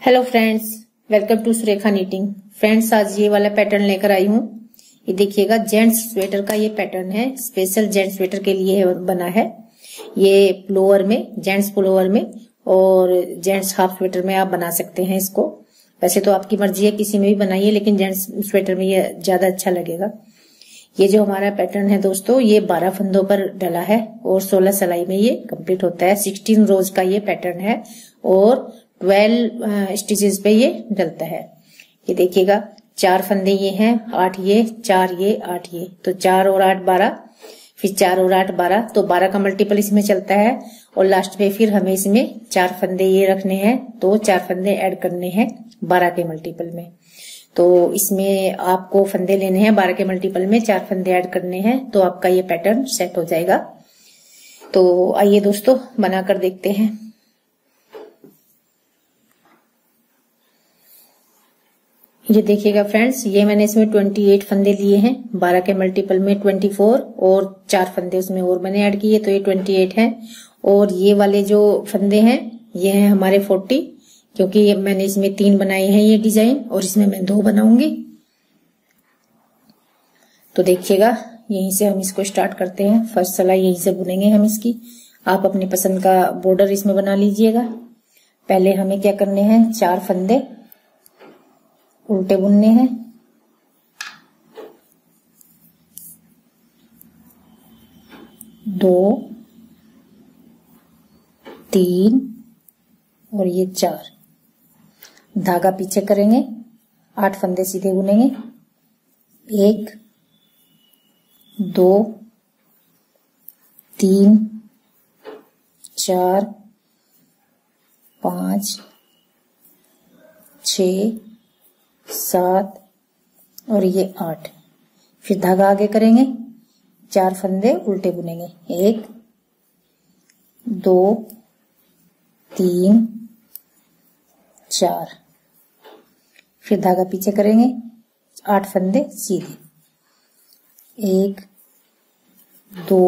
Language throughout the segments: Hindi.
Hello friends, welcome to Surekha knitting. Friends, आज ये वाला पैटर्न लेकर आई हूँ। ये देखिएगा, जेंट्स स्वेटर का ये पैटर्न है। स्पेशल जेंट्स स्वेटर के लिए बना है। ये पुलोवर में, जेंट्स पुलोवर में और जेंट्स हाफ स्वेटर में आप बना सकते हैं इसको। वैसे तो आपकी मर्जी है, किसी में भी बनाइए, लेकिन जेंट्स स्वेटर में ये ज्यादा अच्छा लगेगा। ये जो हमारा पैटर्न है दोस्तों, ये 12 फंदों पर डला है और 16 सिलाई में ये कंप्लीट होता है। 16 रोज का ये पैटर्न है और 12 स्टिचेस पे ये डलता है। ये देखिएगा, 4 फंदे ये हैं, 8 ये, 4 ये, 8 ये, तो 4 और 8 12, फिर 4 और 8 12, तो 12 का मल्टीपल इसमें चलता है। और लास्ट में फिर हमें इसमें 4 फंदे ये रखने हैं, तो 4 फंदे ऐड करने हैं 12 के मल्टीपल में। तो इसमें आपको फंदे लेने हैं 12 के मल्टीपल में, 4 फंदे ऐड करने हैं, तो आपका ये पैटर्न सेट हो जाएगा। तो आइए दोस्तों, बनाकर देखते हैं। ये देखिएगा फ्रेंड्स, ये मैंने इसमें 28 फंदे लिए हैं, 12 के मल्टीपल में 24 और 4 फंदे उसमें और मैंने ऐड किए, तो ये 28 हैं। और ये वाले जो फंदे हैं ये हैं हमारे 40, क्योंकि मैंने इसमें 3 बनाए हैं ये डिजाइन, और इसमें मैं 2 बनाऊंगी। तो देखिएगा, यहीं से हम इसको स्टार्ट करते हैं। फर्स्ट सिलाई यहीं से बुनेंगे हम इसकी। आप अपनी पसंद का बॉर्डर इसमें बना लीजिएगा। पहले हमें क्या करने हैं, 4 फंदे उल्टे बुनने हैं। दो, 3 और ये 4। धागा पीछे करेंगे, 8 फंदे सीधे बुनेंगे। 1 2 3 4 5 6 7 और ये 8। फिर धागा आगे करेंगे, 4 फंदे उल्टे बुनेंगे। 1 2 3 4। फिर धागा पीछे करेंगे, 8 फंदे सीधे। 1 2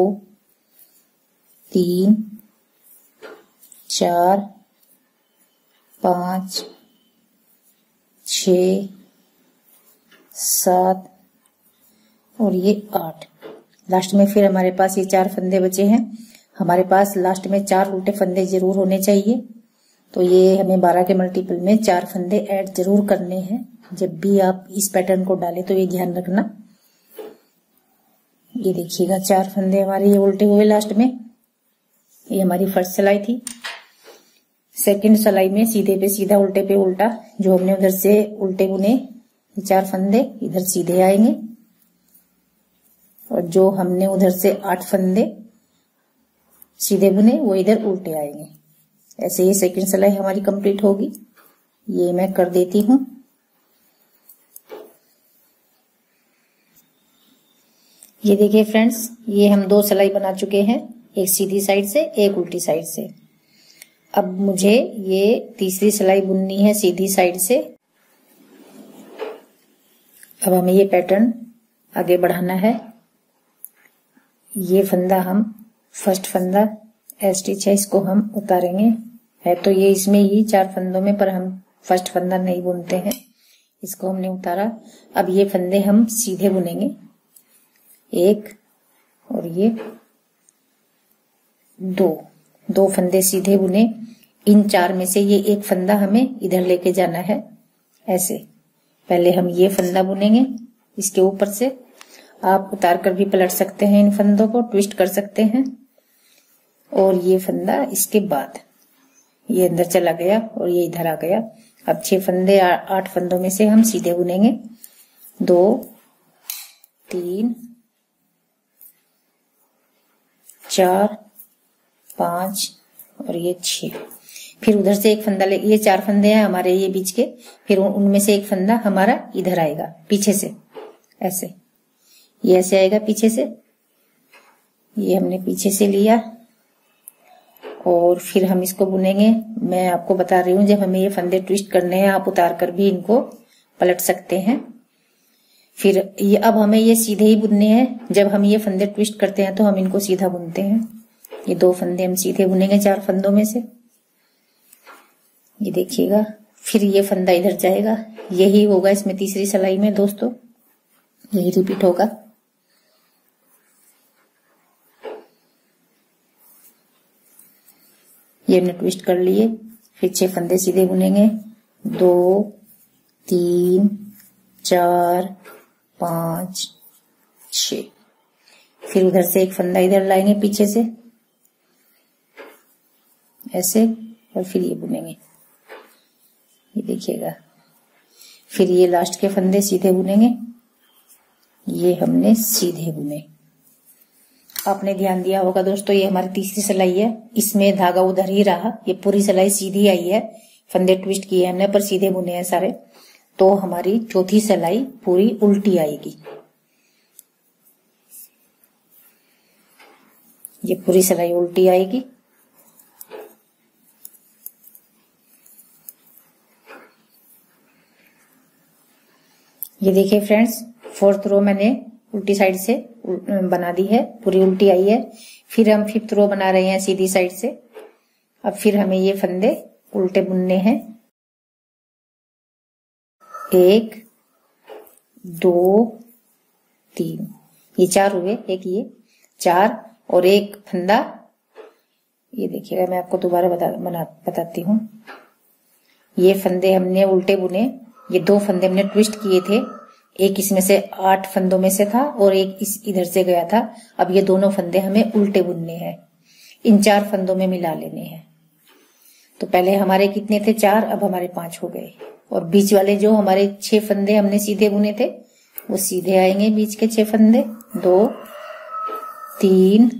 3 4 5 6 7 और ये 8। लास्ट में फिर हमारे पास ये 4 फंदे बचे हैं। हमारे पास लास्ट में 4 उल्टे फंदे जरूर होने चाहिए। तो ये हमें 12 के मल्टीपल में 4 फंदे ऐड जरूर करने हैं। जब भी आप इस पैटर्न को डालें तो ये ध्यान रखना। ये देखिएगा, 4 फंदे हमारे ये उल्टे हुए लास्ट में। ये हमारी फर्स्ट सिलाई थी। सेकंड सिलाई में सीधे पे सीधा, उल्टे पे उल्टा, जो हमने उधर से उल्टे बुने ये 4 फंदे इधर सीधे आएंगे, और जो हमने उधर से 8 फंदे सीधे बुने वो इधर उल्टे आएंगे। ऐसे ये सेकंड सिलाई हमारी कंप्लीट होगी। ये मैं कर देती हूँ। ये देखिए फ्रेंड्स, ये हम 2 सिलाई बना चुके हैं, एक सीधी साइड से, एक उल्टी साइड से। अब मुझे ये तीसरी सिलाई बुननी है सीधी साइड से। अब हमें ये पैटर्न आगे बढ़ाना है। ये फंदा हम, फर्स्ट फंदा स्टिच है, इसको हम उतारेंगे। है तो ये इसमें ही 4 फंदों में, पर हम फर्स्ट फंदा नहीं बुनते हैं, इसको हमने उतारा। अब ये फंदे हम सीधे बुनेंगे। 1 और ये 2 फंदे सीधे बुने। इन 4 में से ये एक फंदा हमें इधर लेके जाना है। ऐसे पहले हम ये फंदा बुनेंगे, इसके ऊपर से आप उतार कर भी पलट सकते हैं, इन फंदों को ट्विस्ट कर सकते हैं। और ये फंदा इसके बाद ये अंदर चला गया और ये इधर आ गया। अब 6 फंदे, 8 फंदों में से हम सीधे बुनेंगे। 2 3 4 5 और ये 6। फिर उधर से एक फंदा ले, ये 4 फंदे हैं हमारे ये बीच के, फिर उनमें से एक फंदा हमारा इधर आएगा पीछे से। ऐसे ये ऐसे आएगा पीछे से। ये हमने पीछे से लिया और फिर हम इसको बुनेंगे। मैं आपको बता रही हूँ, जब हमें ये फंदे ट्विस्ट करने हैं, आप उतार कर भी इनको पलट सकते हैं। फिर ये, अब हमें ये सीधे ही बुनने हैं। जब हम ये फंदे ट्विस्ट करते हैं तो हम इनको सीधा बुनते हैं। ये 2 फंदे हम सीधे बुनेंगे 4 फंदों में से। ये देखिएगा, फिर ये फंदा इधर जाएगा। यही होगा इसमें तीसरी सिलाई में दोस्तों, यही रिपीट होगा। ये हमने ट्विस्ट कर लिए। फिर 6 फंदे सीधे बुनेंगे, 2 3 4 5 6। फिर उधर से एक फंदा इधर लाएंगे पीछे से ऐसे, और फिर ये बुनेंगे, ये देखिएगा। फिर ये लास्ट के फंदे सीधे बुनेंगे। ये हमने सीधे बुने। आपने ध्यान दिया होगा दोस्तों, ये हमारी तीसरी सिलाई है। इसमें धागा उधर ही रहा, ये पूरी सिलाई सीधी आई है। फंदे ट्विस्ट किए हमने पर सीधे बुने हैं सारे। तो हमारी चौथी सिलाई पूरी उल्टी आएगी। ये पूरी सिलाई उल्टी आएगी। ये देखिए फ्रेंड्स, 4th रो मैंने उल्टी साइड से बना दी है, पूरी उल्टी आई है। फिर हम 5th रो बना रहे हैं सीधी साइड से। अब फिर हमें ये फंदे उल्टे बुनने हैं। 1 2 3, ये 4 हुए। एक ये 4 और एक फंदा, ये देखिएगा, मैं आपको दोबारा बताती हूँ। ये फंदे हमने उल्टे बुने। ये 2 फंदे हमने ट्विस्ट किए थे। एक इसमें से 8 फंदों में से था और एक इस इधर से गया था। अब ये दोनों फंदे हमें उल्टे बुनने हैं, इन 4 फंदों में मिला लेने हैं। तो पहले हमारे कितने थे? 4, अब हमारे 5 हो गए। और बीच वाले जो हमारे 6 फंदे हमने सीधे बुने थे वो सीधे आएंगे। बीच के 6 फंदे 2 3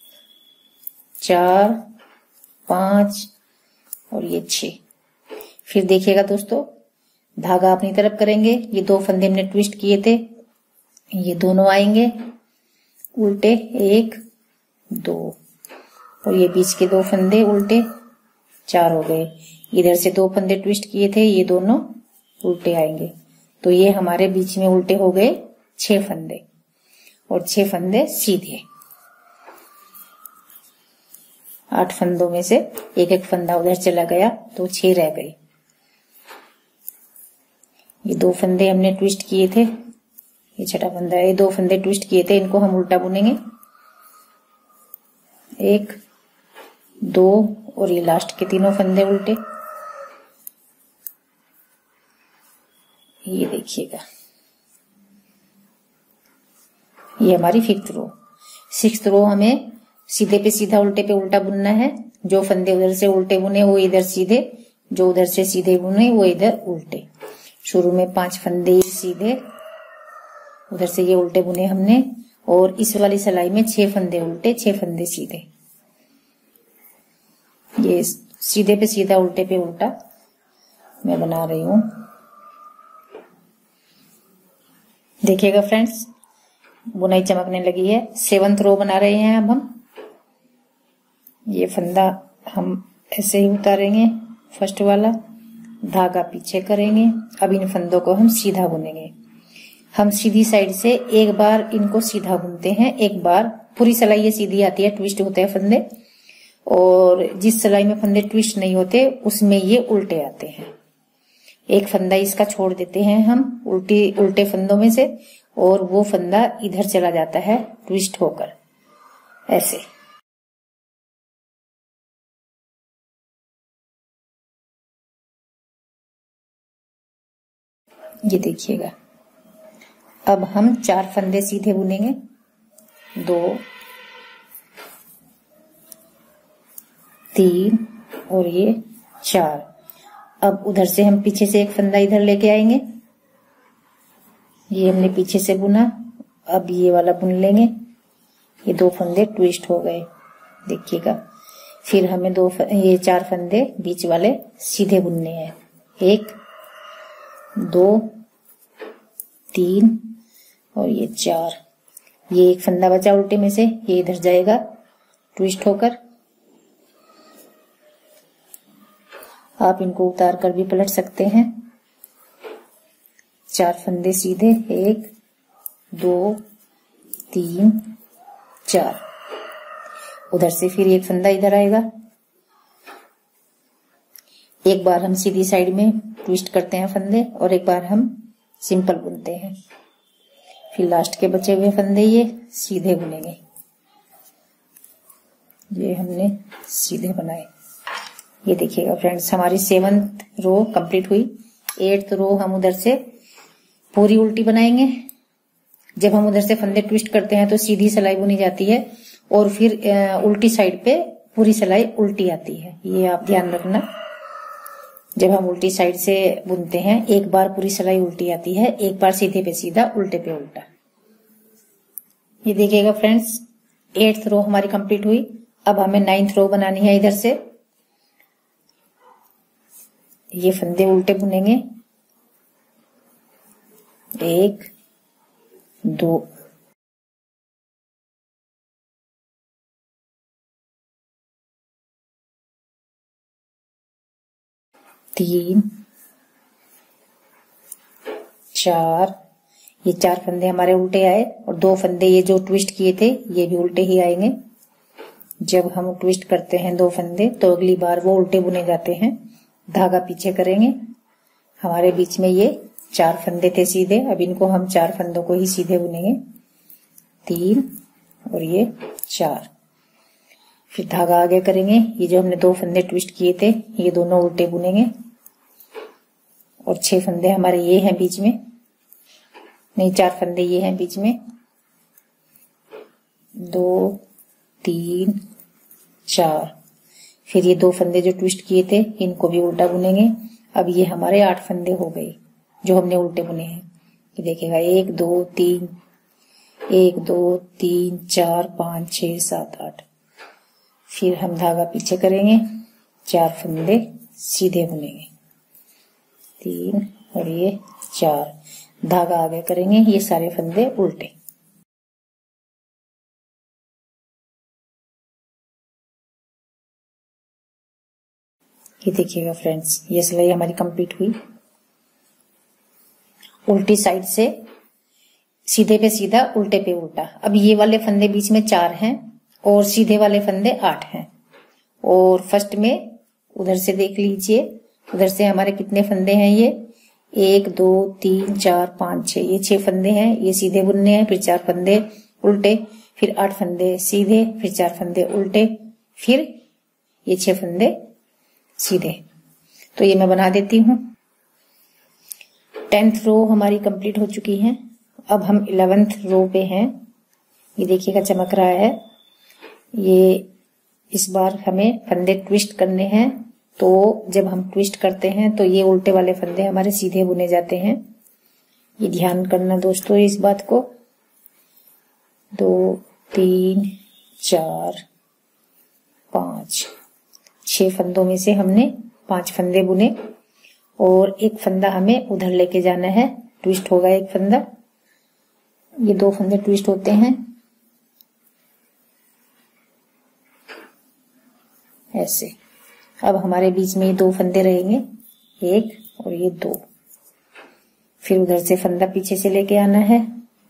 4 5 और ये 6। फिर देखिएगा दोस्तों, धागा अपनी तरफ करेंगे। ये 2 फंदे हमने ट्विस्ट किए थे, ये दोनों आएंगे उल्टे, 1 2, और ये बीच के 2 फंदे उल्टे, 4 हो गए। इधर से 2 फंदे ट्विस्ट किए थे, ये दोनों उल्टे आएंगे। तो ये हमारे बीच में उल्टे हो गए 6 फंदे और 6 फंदे सीधे। 8 फंदों में से एक एक फंदा उधर चला गया तो 6 रह गए। ये 2 फंदे हमने ट्विस्ट किए थे, ये छठा फंदा है। ये 2 फंदे ट्विस्ट किए थे, इनको हम उल्टा बुनेंगे। 1 2 और ये लास्ट के तीनों फंदे उल्टे। ये देखिएगा, ये हमारी 5th रो। 6th रो हमें सीधे पे सीधा उल्टे पे उल्टा बुनना है। जो फंदे उधर से उल्टे बुने वो इधर सीधे, जो उधर से सीधे बुने वो इधर उल्टे। शुरू में 5 फंदे सीधे, उधर से ये उल्टे बुने हमने, और इस वाली सिलाई में 6 फंदे उल्टे 6 फंदे सीधे। ये सीधे पे सीधा उल्टे पे उल्टा मैं बना रही हूं। देखिएगा फ्रेंड्स, बुनाई चमकने लगी है। 7th रो बना रहे हैं अब हम। ये फंदा हम ऐसे ही उतारेंगे, फर्स्ट वाला, धागा पीछे करेंगे। अब इन फंदों को हम सीधा बुनेंगे। हम सीधी साइड से एक बार इनको सीधा बुनते हैं, एक बार पूरी सिलाई ये सीधी आती है, ट्विस्ट होते हैं फंदे। और जिस सिलाई में फंदे ट्विस्ट नहीं होते उसमें ये उल्टे आते हैं। एक फंदा इसका छोड़ देते हैं हम उल्टे फंदों में से, और वो फंदा इधर चला जाता है ट्विस्ट होकर ऐसे। ये देखिएगा, अब हम 4 फंदे सीधे बुनेंगे। 2 3 और ये 4। अब उधर से हम पीछे से एक फंदा इधर लेके आएंगे। ये हमने पीछे से बुना, अब ये वाला बुन लेंगे। ये 2 फंदे ट्विस्ट हो गए, देखिएगा। फिर हमें ये 4 फंदे बीच वाले सीधे बुनने हैं। 1 2 3 और ये 4। ये एक फंदा बचा उल्टे में से, ये इधर जाएगा ट्विस्ट होकर। आप इनको उतार कर भी पलट सकते हैं। 4 फंदे सीधे, 1 2 3 4। उधर से फिर एक फंदा इधर आएगा। एक बार हम सीधी साइड में ट्विस्ट करते हैं फंदे और एक बार हम सिंपल बुनते हैं। फिर लास्ट के बचे हुए फंदे ये सीधे बुनेंगे। ये हमने सीधे बनाए। ये देखिएगा फ्रेंड्स, हमारी 7th रो कंप्लीट हुई। 8th रो हम उधर से पूरी उल्टी बनाएंगे। जब हम उधर से फंदे ट्विस्ट करते हैं तो सीधी सिलाई बुनी जाती है और फिर उल्टी साइड पे पूरी सिलाई उल्टी आती है। ये आप ध्यान रखना। जब हम उल्टी साइड से बुनते हैं एक बार पूरी सिलाई उल्टी आती है, एक बार सीधे पे सीधा उल्टे पे उल्टा। ये देखिएगा फ्रेंड्स, 8th रो हमारी कंप्लीट हुई। अब हमें 9th रो बनानी है। इधर से ये फंदे उल्टे बुनेंगे। 1 2 3 4। ये 4 फंदे हमारे उल्टे आए और 2 फंदे ये जो ट्विस्ट किए थे ये भी उल्टे ही आएंगे। जब हम ट्विस्ट करते हैं 2 फंदे तो अगली बार वो उल्टे बुने जाते हैं। धागा पीछे करेंगे। हमारे बीच में ये 4 फंदे थे सीधे, अब इनको हम 4 फंदों को ही सीधे बुनेंगे। 3 और ये 4। फिर धागा आगे करेंगे। ये जो हमने 2 फंदे ट्विस्ट किए थे ये दोनों उल्टे बुनेंगे और 6 फंदे हमारे ये हैं बीच में, नहीं 4 फंदे ये हैं बीच में। 2 3 4। फिर ये 2 फंदे जो ट्विस्ट किए थे इनको भी उल्टा बुनेंगे। अब ये हमारे 8 फंदे हो गए जो हमने उल्टे बुने हैं। ये देखिएगा 1 2 3 1 2 3 4 5 6 7 8। फिर हम धागा पीछे करेंगे, 4 फंदे सीधे बुनेंगे। 3 और ये 4। धागा आगे करेंगे, ये सारे फंदे उल्टे। ये देखिएगा फ्रेंड्स, ये सिलाई हमारी कंप्लीट हुई। उल्टी साइड से सीधे पे सीधा उल्टे पे उल्टा। अब ये वाले फंदे बीच में 4 हैं और सीधे वाले फंदे 8 हैं। और फर्स्ट में उधर से देख लीजिए, उधर से हमारे कितने फंदे हैं। ये 1 2 3 4 5 6, ये 6 फंदे हैं। ये सीधे बुनने हैं। फिर 4 फंदे उल्टे, फिर 8 फंदे सीधे, फिर 4 फंदे उल्टे, फिर ये 6 फंदे सीधे। तो ये मैं बना देती हूँ। 10th रो हमारी कंप्लीट हो चुकी है। अब हम 11th रो पे हैं। ये देखिएगा चमक रहा है। ये इस बार हमें फंदे ट्विस्ट करने हैं। तो जब हम ट्विस्ट करते हैं तो ये उल्टे वाले फंदे हमारे सीधे बुने जाते हैं। ये ध्यान करना दोस्तों इस बात को। 2 3 4 5 6 फंदों में से हमने 5 फंदे बुने और एक फंदा हमें उधर लेके जाना है। ट्विस्ट होगा एक फंदा। ये 2 फंदे ट्विस्ट होते हैं ऐसे। अब हमारे बीच में ये 2 फंदे रहेंगे, 1 और ये 2। फिर उधर से फंदा पीछे से लेके आना है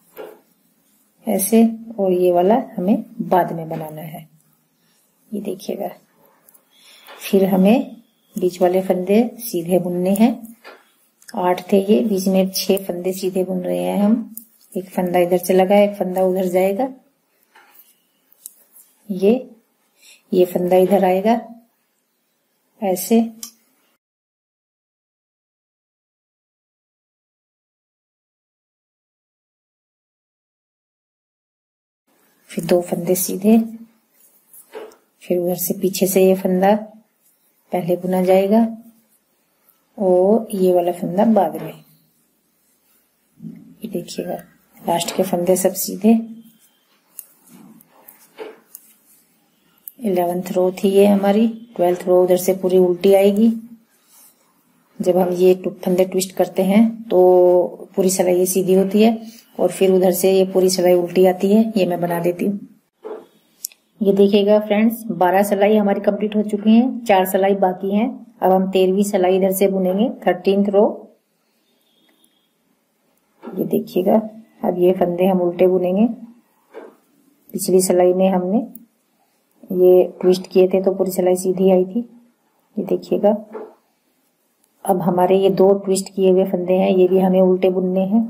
ऐसे, और ये वाला हमें बाद में बनाना है। ये देखिएगा। फिर हमें बीच वाले फंदे सीधे बुनने हैं। 8 थे ये, बीच में 6 फंदे सीधे बुन रहे हैं हम। एक फंदा इधर से लगा, एक फंदा उधर जाएगा। ये फंदा इधर आएगा ऐसे। फिर 2 फंदे सीधे, फिर उधर से पीछे से ये फंदा पहले बुना जाएगा और ये वाला फंदा बाद में। ये देखिएगा लास्ट के फंदे सब सीधे। 11th रो थी ये हमारी। 12th रो उधर से पूरी उल्टी आएगी। जब हम ये फंदे ट्विस्ट करते हैं तो पूरी सिलाई सीधी होती है और फिर उधर से ये पूरी सिलाई उल्टी आती है। ये मैं बना देती हूँ। ये देखिएगा फ्रेंड्स, 12 सिलाई हमारी कंप्लीट हो चुकी हैं। 4 सिलाई बाकी हैं। अब हम 13वीं सिलाई इधर से बुनेंगे। 13th रो। ये देखिएगा, अब ये फंदे हम उल्टे बुनेंगे। पिछली सिलाई में हमने ये ट्विस्ट किए थे तो पूरी सिलाई सीधी आई थी। ये देखिएगा, अब हमारे ये 2 ट्विस्ट किए हुए फंदे हैं, ये भी हमें उल्टे बुनने हैं।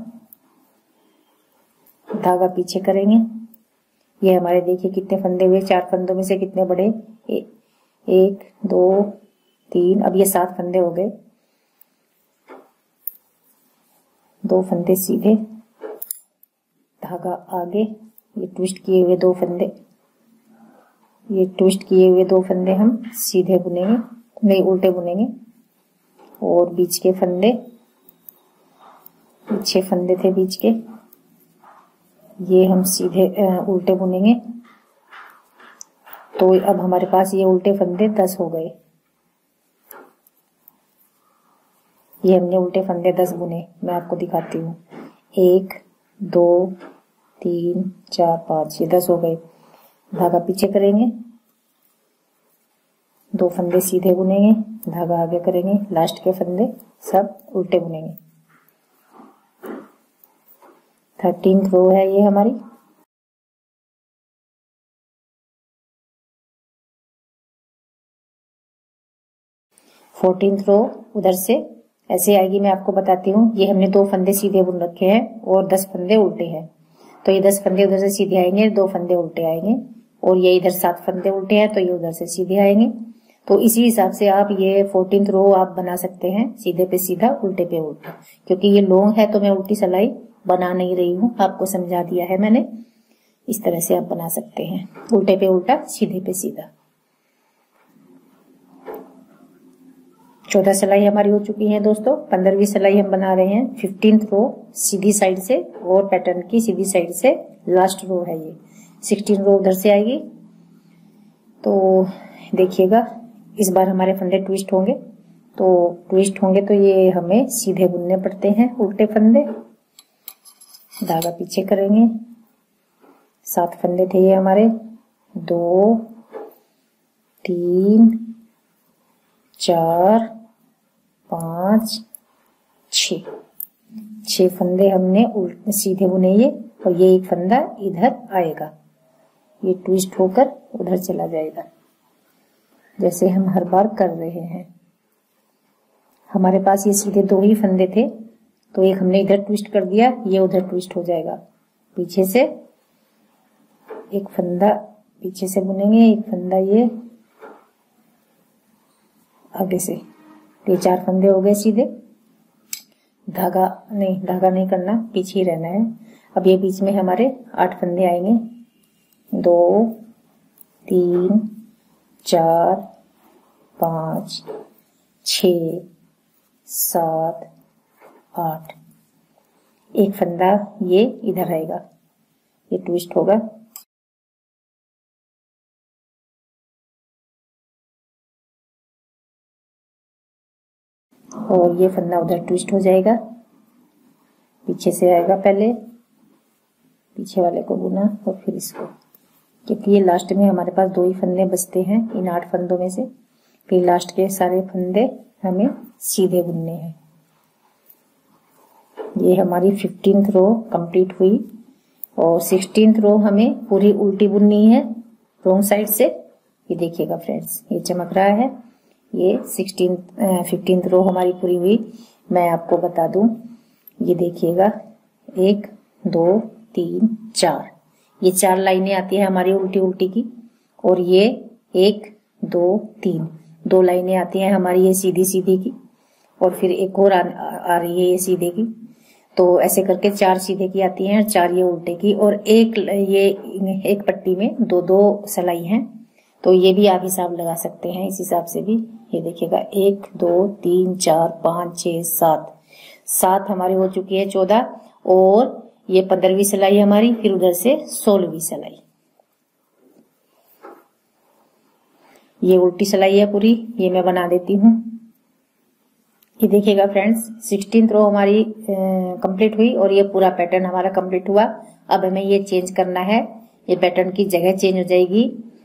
धागा पीछे करेंगे। ये हमारे देखिए कितने फंदे हुए, 4 फंदों में से कितने बड़े, 1 2 3, अब ये 7 फंदे हो गए। 2 फंदे सीधे, धागा आगे, ये ट्विस्ट किए हुए 2 फंदे, ये ट्विस्ट किए हुए 2 फंदे हम सीधे बुनेंगे, नहीं उल्टे बुनेंगे। और बीच के फंदे, 6 फंदे थे बीच के, ये हम सीधे उल्टे बुनेंगे। तो अब हमारे पास ये उल्टे फंदे 10 हो गए। ये हमने उल्टे फंदे 10 बुने, मैं आपको दिखाती हूँ। 1 2 3 4 5, ये 10 हो गए। धागा पीछे करेंगे, 2 फंदे सीधे बुनेंगे, धागा आगे करेंगे, लास्ट के फंदे सब उल्टे बुनेंगे। 13th रो है ये हमारी। फोर्टीन्थ रो उधर से ऐसे आएगी, मैं आपको बताती हूँ। ये हमने 2 फंदे सीधे बुन रखे हैं और 10 फंदे उल्टे हैं, तो ये 10 फंदे उधर से सीधे आएंगे, 2 फंदे उल्टे आएंगे। और ये इधर 7 फंदे उल्टे हैं, तो ये उधर से सीधे आएंगे। तो इसी हिसाब से आप ये 14th रो आप बना सकते हैं, सीधे पे सीधा उल्टे पे उल्टा। क्योंकि ये लॉन्ग है तो मैं उल्टी सिलाई बना नहीं रही हूँ, आपको समझा दिया है मैंने। इस तरह से आप बना सकते हैं, उल्टे पे उल्टा सीधे पे सीधा। 14 सिलाई हमारी हो चुकी है दोस्तों। 15वीं सिलाई हम बना रहे हैं। 15th रो सीधी साइड से और पैटर्न की सीधी साइड से लास्ट रो है ये। 16 रो उधर से आएगी। तो देखिएगा इस बार हमारे फंदे ट्विस्ट होंगे, तो ये हमें सीधे बुनने पड़ते हैं उल्टे फंदे। धागा पीछे करेंगे। 7 फंदे थे ये हमारे, 2 3 4 5 6 फंदे हमने सीधे बुने ये, और ये एक फंदा इधर आएगा, ये ट्विस्ट होकर उधर चला जाएगा, जैसे हम हर बार कर रहे हैं। हमारे पास ये सीधे 2 ही फंदे थे, तो एक हमने इधर ट्विस्ट कर दिया, ये उधर ट्विस्ट हो जाएगा। पीछे से एक फंदा पीछे से बुनेंगे, एक फंदा ये आगे से। ये 4 फंदे हो गए सीधे। धागा नहीं करना, पीछे ही रहना है। अब ये बीच में हमारे 8 फंदे आएंगे, 2 3 4 5 6 7 8। एक फंदा ये इधर आएगा, ये ट्विस्ट होगा। और ये फंदा उधर ट्विस्ट हो जाएगा, पीछे से आएगा। पहले पीछे वाले को बुना और फिर इसको, क्योंकि ये लास्ट में हमारे पास 2 ही फंदे बचते हैं इन 8 फंदों में से। फिर लास्ट के सारे फंदे हमें सीधे बुनने हैं। ये हमारी 15th रो कंप्लीट हुई। और 16th रो हमें पूरी उल्टी बुननी है रॉन्ग साइड से। ये देखिएगा फ्रेंड्स, ये चमक रहा है। ये 15th रो हमारी पूरी हुई। मैं आपको बता दूं, ये देखिएगा 1 2 3 4, ये 4 लाइनें आती है हमारी उल्टी उल्टी की। और ये 1 2 3 2 लाइनें आती हैं हमारी ये सीधी सीधी की। और फिर एक और आ रही है ये सीधे की। तो ऐसे करके 4 सीधे की आती हैं, 4 ये उल्टे की। और एक पट्टी में 2 सिलाई हैं। तो ये भी आप हिसाब लगा सकते हैं, इस हिसाब से भी। ये देखिएगा 1 2 3 4 5 6 7 हमारी हो चुकी है 14। और ये 15वीं सिलाई हमारी, फिर उधर से 16वीं सिलाई। ये उल्टी सिलाई है पूरी, ये मैं बना देती हूँ। ये देखिएगा फ्रेंड्स, 16th रो हमारी कंप्लीट हुई और ये पूरा पैटर्न हमारा कंप्लीट हुआ। अब हमें ये चेंज करना है, ये पैटर्न की जगह चेंज हो जाएगी।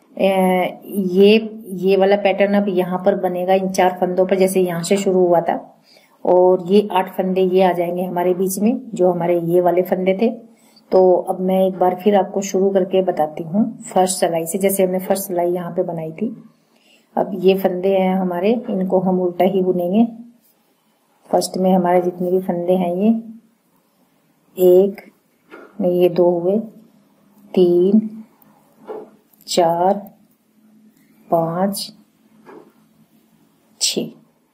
ये वाला पैटर्न अब यहाँ पर बनेगा इन 4 फंदों पर, जैसे यहाँ से शुरू हुआ था। और ये 8 फंदे ये आ जाएंगे हमारे बीच में, जो हमारे ये वाले फंदे थे। तो अब मैं एक बार फिर आपको शुरू करके बताती हूँ फर्स्ट सिलाई से, जैसे हमने फर्स्ट सिलाई यहाँ पे बनाई थी। अब ये फंदे हैं हमारे, इनको हम उल्टा ही बुनेंगे। फर्स्ट में हमारे जितने भी फंदे हैं ये 1 नहीं, ये 2 हुए, 3 4 5 6,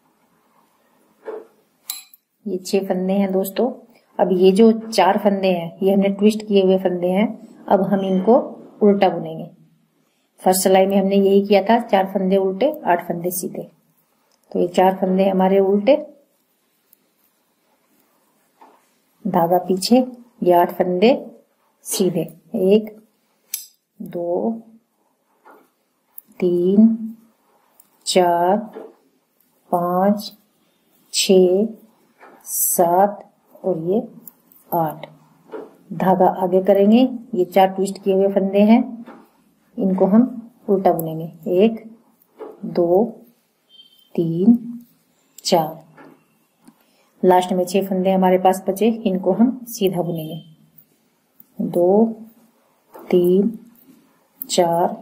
ये 6 फंदे हैं दोस्तों। अब ये जो 4 फंदे हैं ये हमने ट्विस्ट किए हुए फंदे हैं। अब हम इनको उल्टा बुनेंगे। फर्स्ट सिलाई में हमने यही किया था, 4 फंदे उल्टे 8 फंदे सीधे। तो ये 4 फंदे हमारे उल्टे, धागा पीछे, ये 8 फंदे सीधे। 1 2 3 4 5 6 7 और ये 8। धागा आगे करेंगे। ये 4 ट्विस्ट किए हुए फंदे हैं, इनको हम उल्टा बुनेंगे। 1 2 3 4, लास्ट में 6 फंदे हमारे पास बचे, इनको हम सीधा बुनेंगे। 2 3 4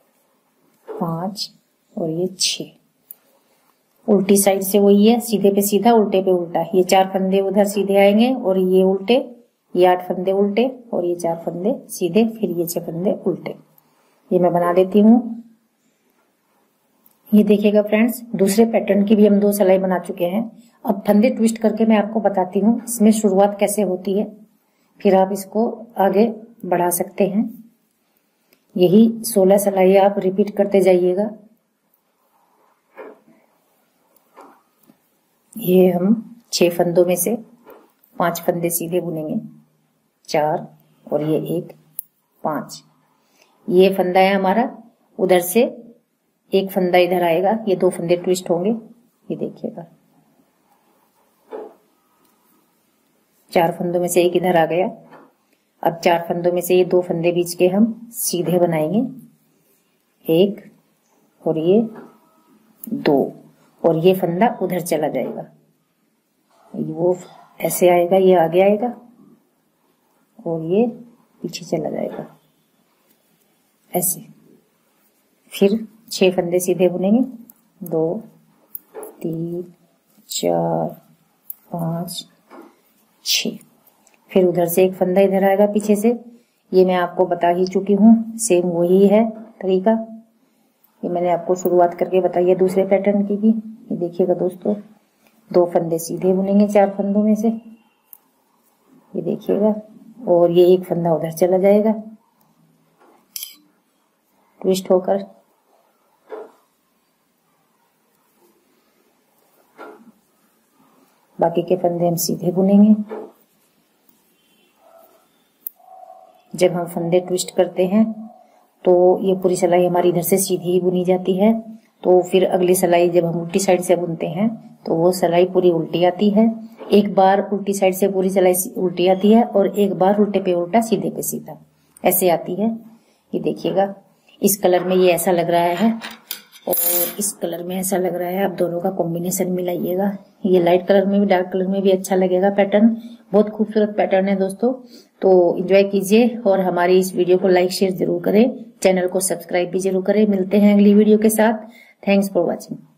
5 और ये 6। उल्टी साइड से वही है, सीधे पे सीधा उल्टे पे उल्टा। ये 4 फंदे उधर सीधे आएंगे और ये उल्टे, ये 8 फंदे उल्टे और ये 4 फंदे सीधे, फिर ये 6 फंदे उल्टे। ये मैं बना देती हूँ। ये देखिएगा फ्रेंड्स, दूसरे पैटर्न की भी हम 2 सिलाई बना चुके हैं। अब फंदे ट्विस्ट करके मैं आपको बताती हूँ इसमें शुरुआत कैसे होती है, फिर आप इसको आगे बढ़ा सकते हैं। यही 16 सिलाई आप रिपीट करते जाइएगा। ये हम 6 फंदों में से 5 फंदे सीधे बुनेंगे, 4 और ये 1 5। ये फंदा है हमारा, उधर से 1 फंदा इधर आएगा, ये 2 फंदे ट्विस्ट होंगे। ये देखिएगा 4 फंदों में से 1 इधर आ गया। अब 4 फंदों में से ये 2 फंदे बीच के हम सीधे बनाएंगे, 1 और ये 2, और ये फंदा उधर चला जाएगा। वो ऐसे आएगा, ये आगे आएगा और ये पीछे चला जाएगा ऐसे। फिर 6 फंदे सीधे बुनेंगे, 2 3 4 5 6। फिर उधर से 1 फंदा इधर आएगा पीछे से। ये मैं आपको बता ही चुकी हूँ, सेम वही है तरीका। ये मैंने आपको शुरुआत करके बताई है दूसरे पैटर्न की भी। ये देखिएगा दोस्तों, 2 फंदे सीधे बुनेंगे 4 फंदों में से, ये देखिएगा, और ये 1 फंदा उधर चला जाएगा ट्विस्ट होकर। बाकी के फंदे हम सीधे बुनेंगे। जब हम फंदे ट्विस्ट करते हैं तो ये पूरी सिलाई हमारी इधर से सीधी ही बुनी जाती है। तो फिर अगली सिलाई जब हम उल्टी साइड से बुनते हैं तो वो सिलाई पूरी उल्टी आती है। एक बार उल्टी साइड से पूरी सिलाई उल्टी आती है और एक बार उल्टे पे उल्टा सीधे पे सीधा ऐसे आती है। ये देखिएगा, इस कलर में ये ऐसा लग रहा है और इस कलर में ऐसा लग रहा है। आप दोनों का कॉम्बिनेशन मिलाइएगा। ये लाइट कलर में भी डार्क कलर में भी अच्छा लगेगा पैटर्न। बहुत खूबसूरत पैटर्न है दोस्तों, तो एंजॉय कीजिए और हमारी इस वीडियो को लाइक शेयर जरूर करें। चैनल को सब्सक्राइब भी जरूर करें। मिलते हैं अगली वीडियो के साथ। Thanks for watching.